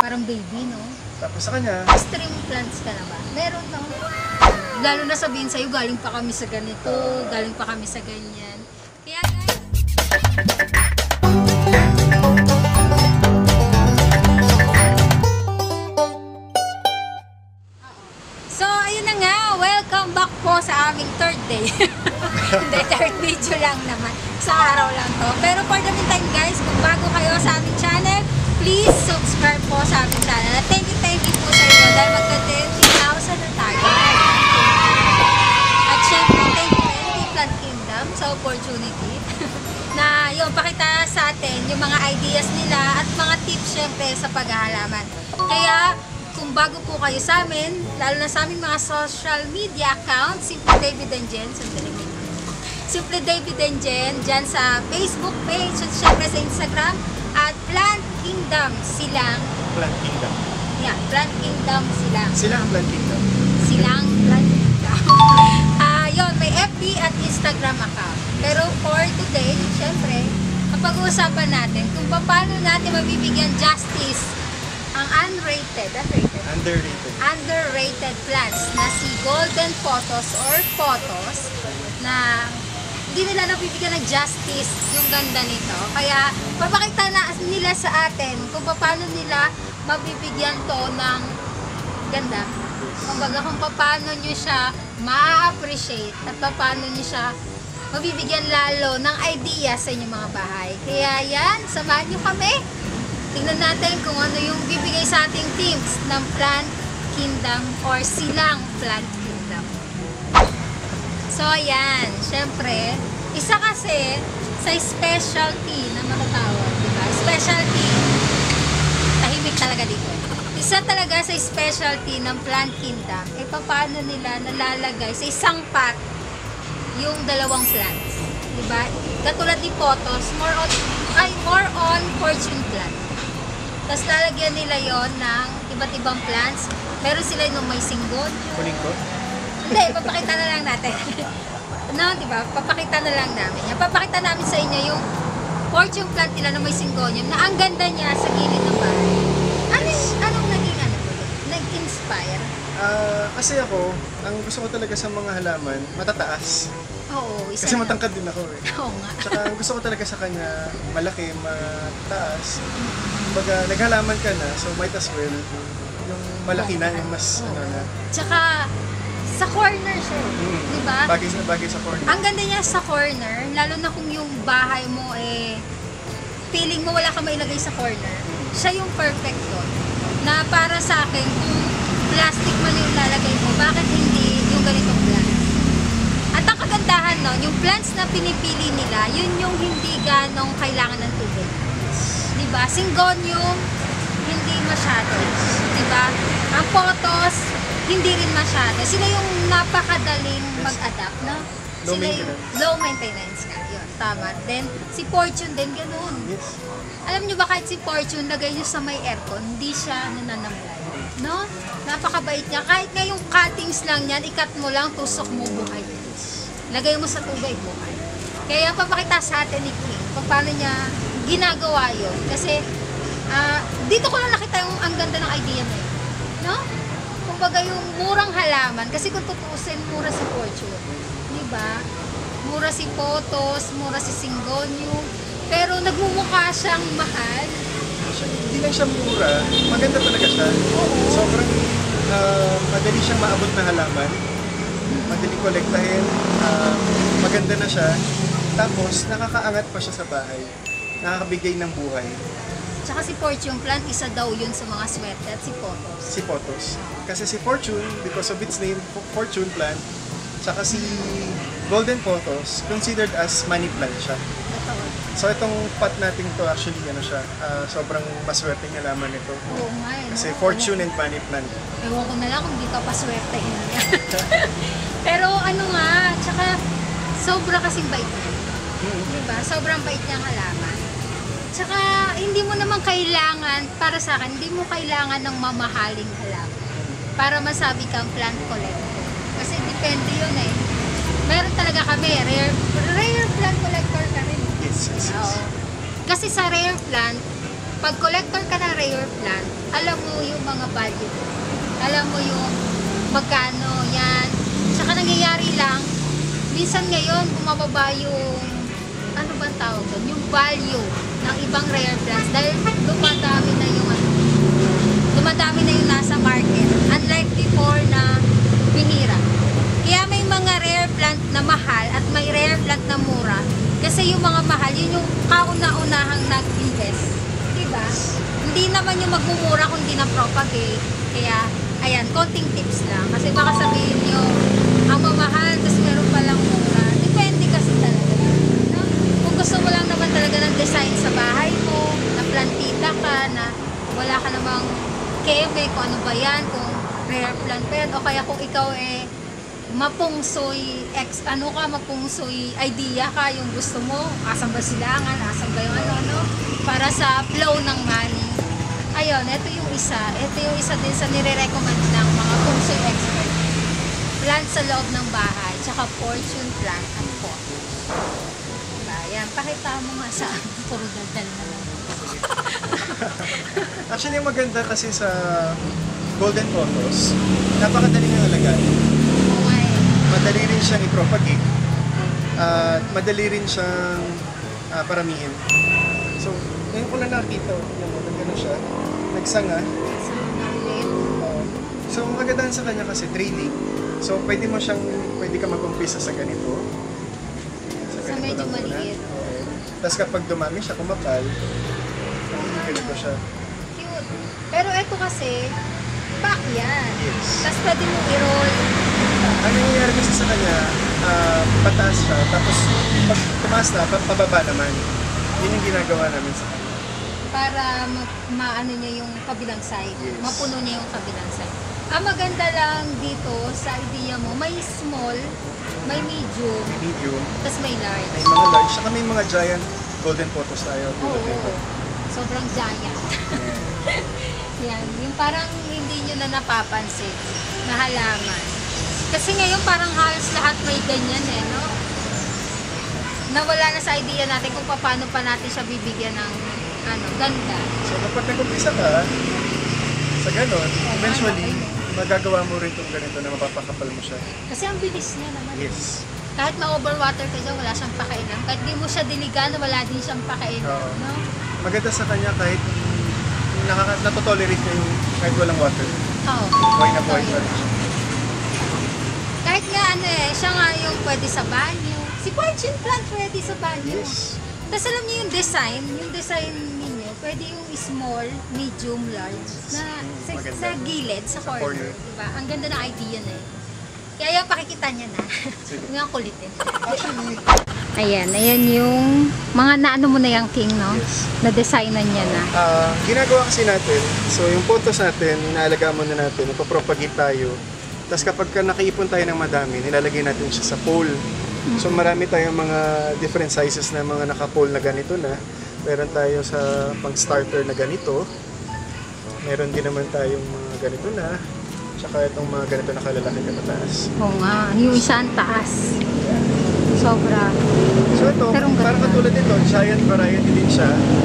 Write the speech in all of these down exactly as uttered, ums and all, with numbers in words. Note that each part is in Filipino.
Parang baby, no? Tapos sa kanya, Stream plants ka na ba? Meron, no? Lalo na sabihin sa'yo, galing pa kami sa ganito, galing pa kami sa ganyan. Kaya guys, so, ayun na nga, welcome back po sa aming third day. Hindi, third video lang naman. Sa araw lang to. Pero for the meantime guys, kung bago kayo sa aming channel, please subscribe po sa aming channel. At thank you, thank you po sa inyo dahil magka-ten thousand na tayo. At syempre, thank you N D Plant Kingdom sa opportunity na yung pakita sa atin yung mga ideas nila at mga tips syempre sa paghahalaman. Kaya, kung bago po kayo sa amin, lalo na sa aming mga social media accounts, Simple David and Jen, sandali mo. Simple David and Jen, dyan sa Facebook page, at syempre sa Instagram, at Plant Kingdom silang. Plant Kingdom. Yeah, Plant Kingdom silang. Silang Plant Kingdom. Silang Plant Kingdom. Ah, yun, may F B at Instagram account. Pero for today, syempre, kapag-uusapan natin kung paano natin mabibigyan justice ang unrated, unrated, Underrated. underrated plants na si Golden Photos or Photos na hindi nila nabibigyan ng justice yung ganda nito. Kaya papakita na nila sa atin kung paano nila mabibigyan to ng ganda. Kumbaga kung paano nyo siya ma-appreciate at paano nyo siya mabibigyan lalo ng idea sa inyong mga bahay. Kaya yan, samahan nyo kami. Tingnan natin kung ano yung bibigay sa ating teams ng Plant Kingdom or silang Plant Kingdom. So, ayan. Syempre, isa kasi sa specialty na matatawag, diba? Specialty, tahimik talaga dito. Isa talaga sa specialty ng Plant Kingdom, eh paano nila nalalagay sa isang pot yung dalawang plants. Diba? Katulad ni Photos, more on, ay, more on fortune plant. Tapos lalagyan nila yon ng iba't ibang plants. Meron sila yung may singgon. Kunin ko? Hindi, papakita na lang natin. No, di ba? Papakita na lang namin. Yan. Papakita namin sa inyo yung fortune plant nila na may syngonium na ang ganda niya sa gilid ng bahay. Ano, anong naging ano? Nag-inspire? Ah, kasi ako, ang gusto ko talaga sa mga halaman, matataas. Oo, isa Kasi na. matangkad din ako eh. Oo nga. Tsaka ang gusto ko talaga sa kanya, malaki, mataas. Kumbaga, naghalaman ka na, so might as well, yung malaki na, yung mas, Oo. ano na. Tsaka, sa corner siya. Hmm. Di ba? Bagay na bagay sa corner. Ang ganda niya sa corner, lalo na kung yung bahay mo eh, feeling mo wala ka mailagay sa corner, siya yung perfect doon. Na para sa akin, kung plastic man yung lalagay mo, bakit hindi yung ganitong plants? At ang kagandahan nun, yung plants na pinipili nila, yun yung hindi ganong kailangan ng tubig. Diba? Syngonium, hindi masyado. Diba? Ang Photos, hindi rin masyado. Sila yung napakadaling mag-adapt, no? Low Sila yung maintenance. low maintenance ka. Yun, tama. Then, si Fortune din, ganun. Yes. Alam nyo ba kahit si Fortune, lagay nyo sa may aircon, hindi siya nananamlay. No? Napakabait niya. Kahit nga yung cuttings lang yan, ikat mo lang, tusok mo, buhay. Lagay mo sa tubig, buhay. Kaya papakita sa atin ni King kung paano niya ginagawa yun. Kasi, uh, dito ko lang nakita yung ang ganda ng idea mo. No? Kumbaga yung murang halaman. Kasi kung tutusin, mura si Fortune. Diba? Mura si Photos, mura si Syngonium. Pero nagmumukha siyang mahal. Hindi lang siya mura, maganda talaga siya. Sobrang uh, madali siyang maabot na halaman. Madali kolektahin, uh, maganda na siya. Tapos nakakaangat pa siya sa bahay. Nakakabigay ng buhay. Tsaka si Fortune plant, isa daw yun sa mga swerte at si Photos. Si Photos. Kasi si Fortune, because of its name, Fortune plant, tsaka si Golden Photos, considered as money plant siya. Totoo. So itong pot natin to actually ano siya, uh, sobrang maswerteng halaman nito. Oo nga eh. Kasi no? Fortune and money plant. Ewan ko na lang kung di ka pa swertehin niya. Pero ano nga, tsaka sobra kasing bait niya. Mm-hmm. Diba? Sobrang bait niyang halaman. Tsaka hindi mo naman kailangan, para sa akin, hindi mo kailangan ng mamahaling halaman para masabi kang plant collector. Kasi depende yun eh. Meron talaga kami, rare, rare plant collector ka rin. Yes, yes, yes. Oo. Kasi sa rare plant, pag collector ka ng rare plant, alam mo yung mga value. Alam mo yung magkano yan. Tsaka nangyayari lang, minsan ngayon, bumababa yung, ano ba tawag doon? Yung value ng ibang rare plants dahil dumadami na yung ano, dumadami na yung nasa market. Unlike before na bihira. Kaya may mga rare plant na mahal at may rare plant na mura. Kasi yung mga mahal, yun yung kauna-unahang nag-invest. Diba? Hindi naman yung magmumura kung di na-propagate. Kaya, ayan, konting tips lang. Kasi baka sabihin nyo, ang mamahal, tapos meron palang mura. Depende kasi talaga. No? Kung gusto mo lang naman talaga ng design sa bahay mo, na plantita ka, na wala ka namang keme, kung ano ba yan, kung rare plant pa yan, o kaya kung ikaw eh, mapungsoy, ex, ano ka, mapungsoy idea ka, yung gusto mo, asan ba silangan, asan ba yung ano, ano, para sa flow ng money. Ayun, ito yung isa. Ito yung isa din sa nire-recommend ng mga pungsoy expert. Plant sa loob ng bahay, tsaka fortune plant at pot. Diba? Yan, pakita mo nga sa puro daldal na lang. Actually, yung maganda kasi sa golden photos, napakadali niyang alagaan. Okay. Madali rin siyang i-propagate. At madali rin siyang ah, paramihin. So, ngayon ko lang nakita, tingnan mo, gano'n siya. Nagsanga. Sa mga ulit. Uh, so, ang kagandahan sa kanya kasi trading. So, pwede mo siyang, pwede ka mag-umpisa sa ganito. Sa medyo lang muna. maliit. Oo. Tapos kapag dumami siya, kumapal, ganito siya. Cute. Pero ito kasi, back yan. Yes. Tapos pwede mo i-roll. Ang nangyayari kasi sa kanya, ah, pataas siya, tapos pag tumaas na, pa- pababa naman. Yun yung ginagawa namin sa kanya. Para ma- maano niya yung kabilang side. Yes. Mapuno niya yung kabilang side. Ang maganda lang dito sa idea mo, may small, may medium, May medium, tapos may large. may mga large, saka may mga giant golden photos tayo. Oo, tulad nito. oo. Sobrang giant. Yeah. Yan, yung parang hindi nyo na napapansin na halaman. Kasi ngayon parang halos lahat may ganyan eh, no? Nawala na sa idea natin kung paano pa natin siya bibigyan ng ano, ganda. So kapag nag-umpisa ka, sa ganon, eventually, magagawa mo rin itong ganito na mapapakapal mo siya. Kasi ang bilis niya naman. Yes. Kahit ma-overwater ka dyan, wala siyang pakailan. Kahit di mo siya diligan, wala din siyang pakailan. Oo. No? Maganda sa kanya kahit nakaka natotolerate niya yung kahit walang water. Oo. Buhay na buhay Oo, pa yun. rin siya. Kahit nga ano eh, siya nga yung pwede sa banyo. Si fortune plant pwede sa banyo. Yes. Tapos alam niyo yung design, yung design ninyo, pwede yung small, medium, large, na sa, Maganda. sa gilid, sa, Sa corner. corner. Diba? Ang ganda ng idea na yun. Kaya yung pakikita niya na. Sige. Huwag nga kulitin. Actually, Ayan, ayan yung mga naano mo na yung king, no? yes. Na-designan niya na. Ah, ginagawa kasi natin, so yung photos natin, inaalagaan muna natin, ipapropagate tayo. Tapos kapag ka nakaipon tayo ng madami, nilalagay natin siya sa pole. So marami tayong mga different sizes na mga naka-pole na ganito na. Meron tayo sa pang-starter na ganito. Meron din naman tayong mga ganito na. Tsaka itong mga ganito na kalalaki katataas. Oo nga, yung isa ang taas. Sobra. So ito, Pero ang parang ganda. katulad nito, giant variety din siya.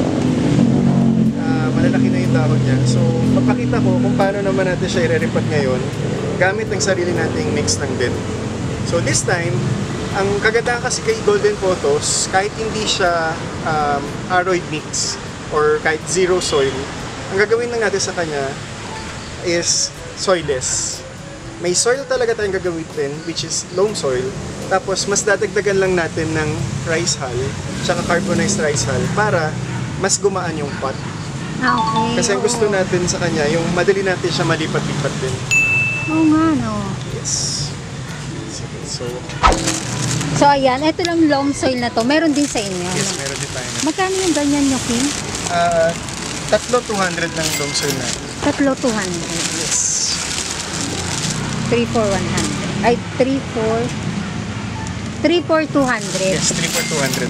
Ah, malalaki na yung dahon niya. So, papakita ko kung paano naman natin siya i-repot ngayon gamit ang sarili nating mix ng din. So this time, ang kagandahan kasi kay Golden Photos, kahit hindi siya um, aroid mix or kahit zero soil, ang gagawin lang natin sa kanya is soilless. May soil talaga tayong gagamitin, which is loam soil. Tapos, mas dadagdagan lang natin ng rice hull, tsaka carbonized rice hull, para mas gumaan yung pot. Ah, okay. Kasi ang gusto oo. natin sa kanya, yung madali natin siya malipat-lipat din. Oo nga, no. Yes. Sige, so, So, ayan, ito lang loam soil na to. Meron din sa inyo. yes, no? meron din tayo na. Magkano yung ganyan nyo, King? Ah, tatlo, two hundred lang loam soil natin. Tatlo, two hundred. Yes. three, four, one hundred. Ay, three, four. three, four, two hundred. Yes, three for two hundred.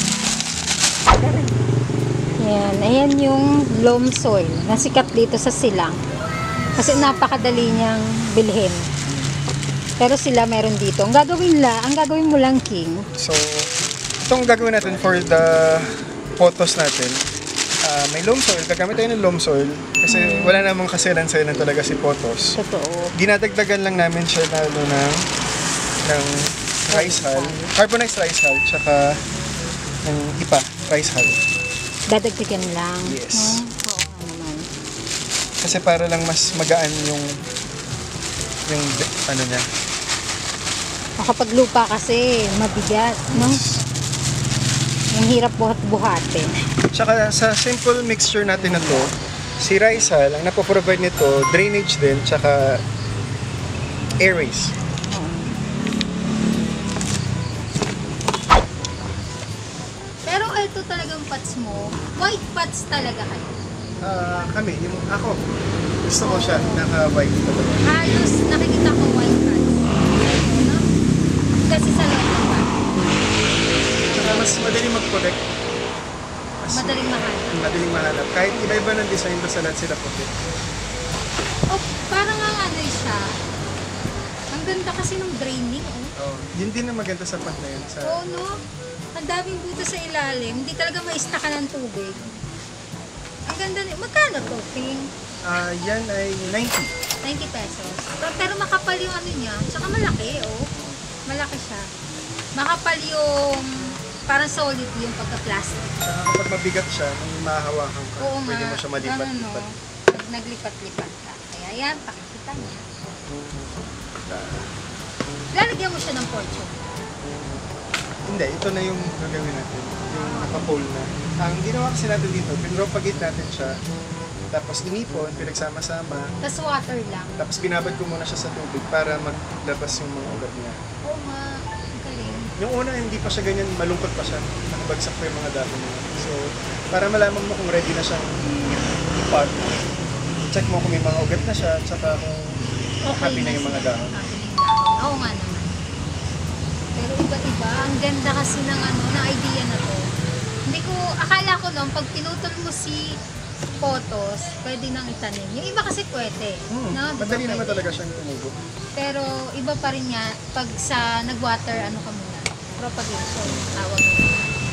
Ayan, ayan yung loam soil na sikat dito sa Silang. Kasi napakadali niyang bilhin. Pero sila meron dito. Ang gagawin la, ang gagawin mo lang, King. So, itong gagawin natin for the photos natin, Ah, may loam soil, gagamit tayo ng loam soil kasi wala namang kasiran-siran talaga si Potos. Totoo. Dinadagdagan lang namin siya na ano ng ng rice hull, carbonized rice hull, tsaka ng ipa, rice hull. Dadagdagan lang. Yes. No? Oo nga naman. Kasi para lang mas magaan yung yung ano niya. O kapag lupa kasi, mabigat, no? Yung hirap buhat-buhatin. Tsaka sa simple mixture natin na to, si rice hull, ang napoprovide nito, drainage din, tsaka airways. Pero ito talagang pots mo, white pots talaga kayo. Ah, kami, yung ako, gusto ko siya, naka-white talaga. Halos nakikita ko white pots. No? Kasi sa loob ng pot. Tsaka mas madaling mag-collect. Mas Madaling mahal. madaling mahanap. Kahit iba-iba ng design, basta lahat sila puti. Oh, parang ang ano siya. Ang ganda kasi ng draining, oh. Oh, yun din ang maganda sa pot na yun. Sa, Oo, no? Ang daming buto sa ilalim. Hindi talaga maistaka ng tubig. Ang ganda ni... Magkano to, Ping? ah, yan ay ninety. ninety pesos. Pero, pero makapal yung ano niya. Tsaka malaki, oh. Malaki siya. Makapal yung... Parang solid yung pagka-plastic. Tsaka kapag mabigat siya, nung mahahawakan ka, Oo nga. pwede mo siya Ganun, malipat-lipat. no? Naglipat-lipat ka. Kaya yan, pakikita niya. Lalagyan mo siya ng fortune. Hindi, ito na yung gagawin natin. Yung naka-pole na. Ang ginawa kasi natin dito, pinropagate natin siya. Tapos inipon, pinagsama-sama. Tapos water lang. Tapos binabad ko muna siya sa tubig para maglabas yung mga ugat niya. Oo nga. Ang galing. Yung una, hindi pa siya ganyan, malungkot pa siya. Nakabagsak pa yung mga dahon niya. So, para malaman mo kung ready na siyang i-pot, check mo kung may mga ugat na siya, tsaka kung happy na yung mga dahon. Happy na yung dahon. Oo nga naman. Pero iba-iba. Ang ganda kasi ng ano, ng idea na to. Hindi ko, akala ko noon, pag pinutol mo si Potos, pwede nang itanim. Yung iba kasi pwede. Hmm, No? Di ba madali naman pwede? talaga siyang tumubo. Pero iba pa rin niya pag sa nag-water, ano ka muna, propagation, tawag mo.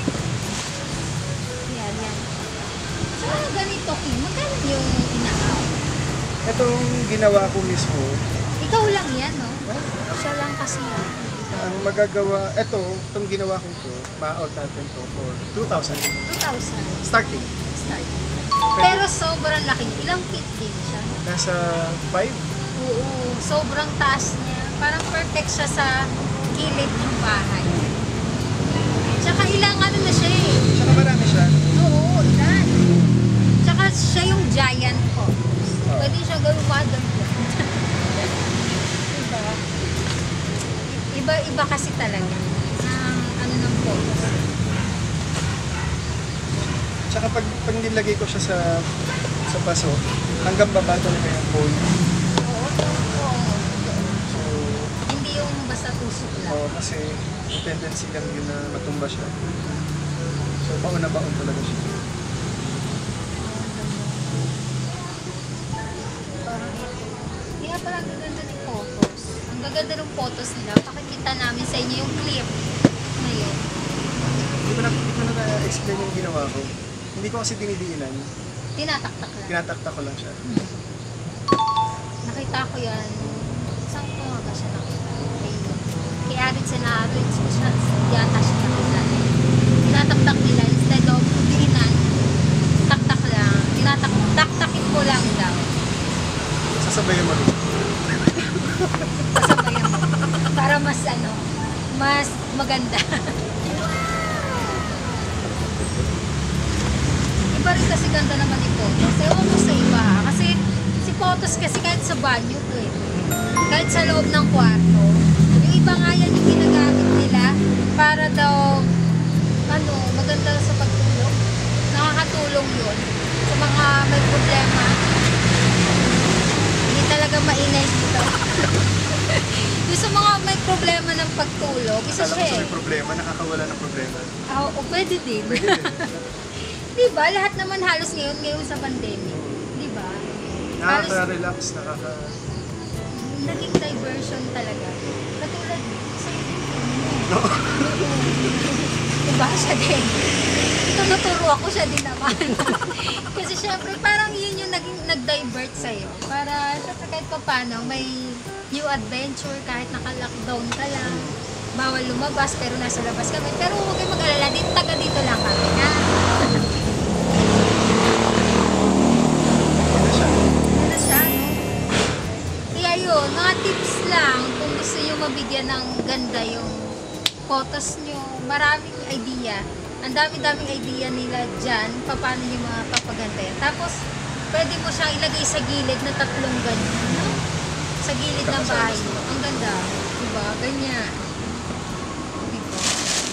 Yan, yan. So, ganito, Kim, magkano yung inaaw? Itong ginawa ko mismo, Ikaw lang yan, no? Siya lang kasi yan. ang magagawa, ito, itong ginawa ko to, ma-out natin to for two thousand. two thousand Starting. start. Pero sobrang laki. Ilang feet din siya? Nasa five. Oo, sobrang taas niya. Parang perfect siya sa gilid ng bahay. Tsaka ilang ano na siya eh. Tsaka marami siya. Oo, ilan. Tsaka siya yung giant ko. Pwede siya gawing mother plant. Diba? Iba-iba kasi talaga. Ang ano ng photos. Tsaka pag, pag nilagay ko siya sa sa paso, hanggang baba talaga yung pole. Oo, oo. So, Hindi yung basta tusok lang. oh, kasi tendency lang yun na matumba siya. So, pauna-baon talaga siya. Parang ito. Hindi nga pala ang gaganda ng photos. Ang gaganda ng photos nila. Pakikita namin sa inyo yung clip na yun. Hindi ko na, hindi ko na na-explain yung ginawa ko. Hindi ko kasi dinidiinan. Tinataktak lang. Tinatakta ko lang siya. Nakita ko yan. Saan ko nga ba siya nakita? Kay, kay Arid Senado. Siya, yata siya nakita. Tinataktak nila. Instead of diinan, taktak lang. Tinatak, taktakin ko lang daw. Sasabayan mo rin. Sasabayan mo. Para mas ano, mas maganda. Iba rin kasi ganda naman ni Potos. Ewan ko sa iba ha. Kasi si Potos kasi kahit sa banyo pwede. Kahit sa loob ng kwarto. Yung iba nga yan yung ginagamit nila para daw ano, maganda sa pagtulog. Nakakatulong yun sa mga may problema. Hindi talaga maingay dito. Yung sa mga may problema ng pagtulog, isa Alam ko siya sa eh. may problema, nakakawala ng problema. Ah, o pwede din. Pwede din. Diba? Lahat naman halos ngayon, ngayon sa pandemic. Diba? Halos Nakaka-relax, nakaka... naging diversion talaga. Katulad sa YouTube mo. No. diba siya din. Tinuturo ako siya din naman. Kasi syempre, parang yun yung naging nag-divert sa'yo. Para syempre kahit pa paano, may new adventure kahit naka-lockdown ka lang. Bawal lumabas pero nasa labas kami. Pero huwag kayong mag-alala, dito, taga dito lang kami. Ha? Ano siya? Ano siya, no? Kaya yun, mga tips lang kung gusto nyo mabigyan ng ganda yung photos nyo. Maraming idea. Ang dami-daming idea nila dyan, paano nyo mapapaganda yan. Tapos, pwede mo siyang ilagay sa gilid na tatlong ganyan, no? Sa gilid ng bahay mo. Ang ganda. Diba? Ganyan. Diba?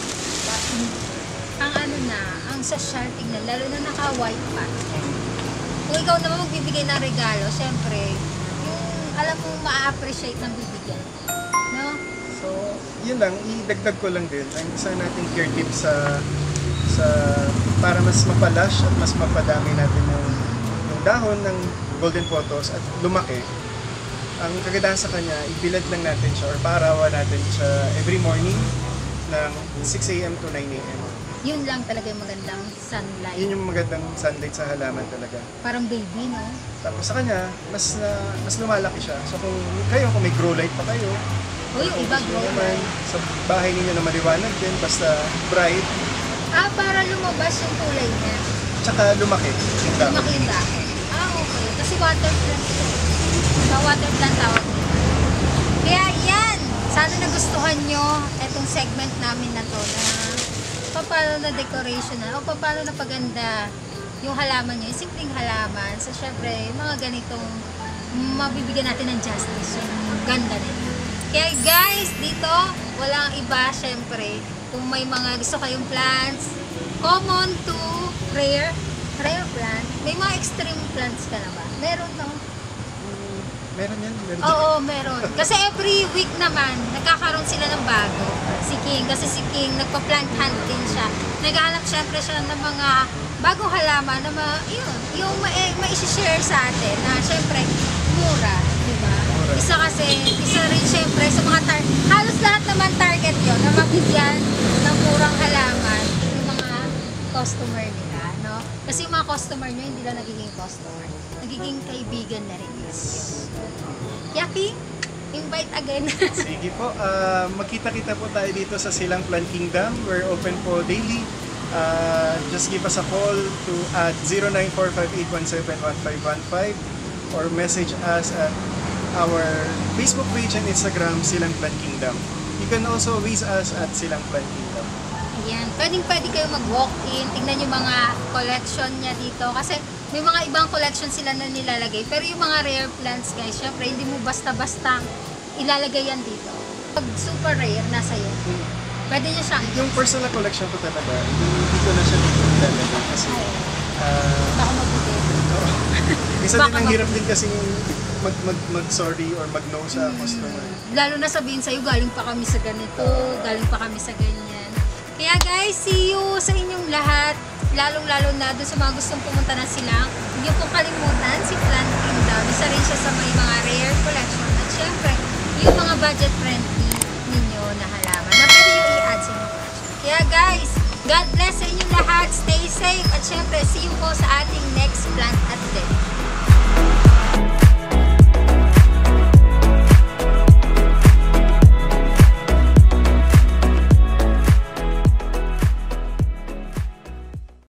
Ang ano na, ang social tingnan, lalo na naka-white pa. Kung ikaw naman magbibigay ng regalo, syempre, yung alam mo ma-appreciate ng bibigyan. No? So, yun lang, idagdag ko lang din. Ang isa nating care tip sa sa para mas mapalash at mas mapadami natin yung, yung dahon ng golden photos at lumaki. Ang kagandahan sa kanya, ibilad lang natin siya or paarawan natin siya every morning ng six a m to nine a m Yun lang talaga yung magandang sunlight. Yun yung magandang sunlight sa halaman talaga. Parang baby, no? Tapos sa kanya, mas na, mas lumalaki siya. So kung kayo, kung may grow light pa kayo, O yung iba, gusto grow nyo naman, sa bahay ninyo na maliwanag din, basta bright, Ah, para lumabas yung kulay niya. tsaka lumaki yung dahon. Lumaki yung dahon. Ah, okay. Kasi water plant ito. Sa water plant tawag nila. Kaya yan! Sana nagustuhan nyo itong segment namin na to na paano na decoration na o paano na paganda yung halaman nyo, yung simpleng halaman. So, syempre, yung mga ganitong mabibigyan natin ng justice, yung ganda nila. Kaya guys, dito, walang iba, syempre, kung may mga gusto kayong plants, common to rare, rare plant, may mga extreme plants ka na ba? Meron, no? Mm, Meron yan. Meron. Oo, meron. Kasi every week naman, nagkakaroon sila ng bago. Si King, kasi si King, nagpa-plant hunt din siya. Naghahanap syempre siya ng mga bagong halaman na ma, yun, yung ma- ma-share sa atin na syempre, mura, di ba? Mura. Isa kasi, isa rin syempre sa mga tar- halos lahat naman target yun na mabigyan ng murang halaman yung mga customer nila, no? Kasi yung mga customer nyo, hindi lang nagiging customer, nagiging kaibigan na rin yun. Yaki, invite again. Sige po, ah, magkita-kita po tayo dito sa Silang Plant Kingdom. We're open po daily. Ah, just give us a call to at zero nine four five eight one seven one five one five or message us at our Facebook page and Instagram, Silang Plant Kingdom. You can also visit us at Silang Plant Kingdom. Ayan, pwedeng pwede kayo mag-walk-in, tingnan yung mga collection niya dito. Kasi may mga ibang collection sila na nilalagay. Pero yung mga rare plants guys, syempre hindi mo basta-basta ilalagay yan dito. Pag super rare, nasa iyo. Pwede nyo siyang Yung personal collection ko talaga, hindi ko na siya dito nilalagay kasi ah, baka mabuti. isa Baka din ang mag- hirap din kasi mag, mag, mag-sorry or mag-no sa customer. Lalo na sabihin sa'yo, galing pa kami sa ganito, galing pa kami sa ganyan. Kaya guys, see you sa inyong lahat. Lalong-lalo na doon sa mga gustong pumunta na silang. Huwag niyo pong kalimutan si Plant Kingdom. Isa rin siya sa may mga rare collection. At syempre, yung mga budget-friendly ninyo na halaman na pwede yung i-add sa inyong collection. Kaya guys, God bless sa inyong lahat. Stay safe. At syempre, see you po sa ating next plant update.